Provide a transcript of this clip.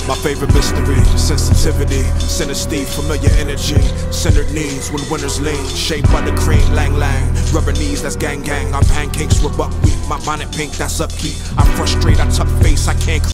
My favorite mystery, sensitivity, synesty, familiar energy, centered knees when winners lean, shaped by the cream, lang lang, rubber knees, that's gang gang, our pancakes with buckwheat, my bonnet pink, that's upkeep, I frustrate, I tuck face, I can't